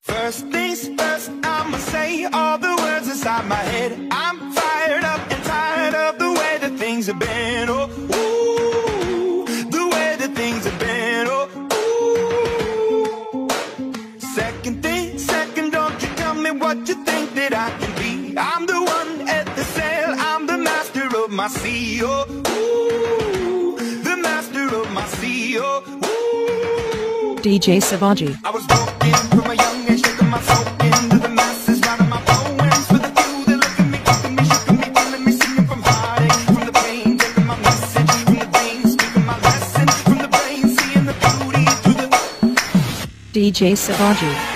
First things first, I'ma say all the words inside my head. I'm fired up and tired of the way that things have been. Oh, ooh, the way that things have been. Oh, ooh. Second thing, second, don't you tell me what you think that I can be. I'm the one at the sail, I'm the master of my sea. Oh, ooh, the master of my sea. Oh, ooh. DJ Savaji. I was walking from a young age, taking my soul into the masses, writing my poems for the few that look at me, keeping me, shaking me, feeling me, singing from heartache, from the pain, taking my message from the veins, speaking my lesson from the brain, seeing the beauty through the DJ Savaji.